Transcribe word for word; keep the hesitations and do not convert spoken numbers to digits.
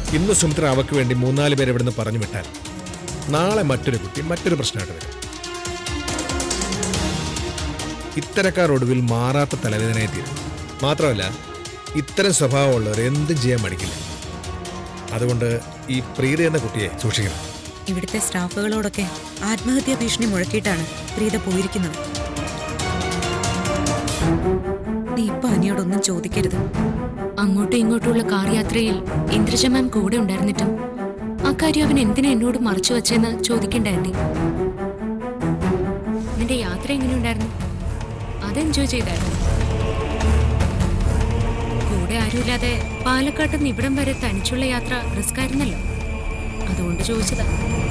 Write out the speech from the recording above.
ഇന്ന് സുമിത്ര അവക്ക് വേണ്ടി മൂന്നാല് പേര് ഇവിടെ നിന്ന് പറഞ്ഞു വിട്ടാൽ നാളെ മറ്റൊരു കുട്ടി മറ്റൊരു പ്രശ്നമായിട്ട് വരും. ഇത്തരക്കാർ ഒടുവിൽ മാറാത്ത തലവേദനയെ തീരും. മാത്രമല്ല ഇത്തരം സ്വഭാവമുള്ളവർ എന്തും ചെയ്യാൻ മടിക്കില്ല. അതുകൊണ്ട് ഈ പ്രീത എന്ന കുട്ടിയെ സൂക്ഷിക്കണം. ഇവിടുത്തെ സ്റ്റാഫുകളോടൊക്കെ ആത്മഹത്യാ ഭീഷണി മുഴക്കിയിട്ടാണ് പ്രീത പോയിരിക്കുന്നത്. നീ ഇപ്പൊ അനിയോടൊന്നും ചോദിക്കരുത്. അങ്ങോട്ടും ഇങ്ങോട്ടുമുള്ള കാർ യാത്രയിൽ ഇന്ദ്രജ മാം കൂടെ ഉണ്ടായിരുന്നിട്ടും അക്കാര്യം അവൻ എന്തിനാ എന്നോട് മറച്ചു വെച്ചെന്ന് ചോദിക്കണ്ടായിരുന്നേ. നിന്റെ യാത്ര എങ്ങനെയുണ്ടായിരുന്നു? അത് എൻജോയ് ചെയ്തായിരുന്നു. കൂടെ ആരുമില്ലാതെ പാലക്കാട്ട് നിന്ന് ഇവിടം വരെ തനിച്ചുള്ള യാത്ര റിസ്ക് ആയിരുന്നല്ലോ. അതുകൊണ്ട് ചോദിച്ചതാ.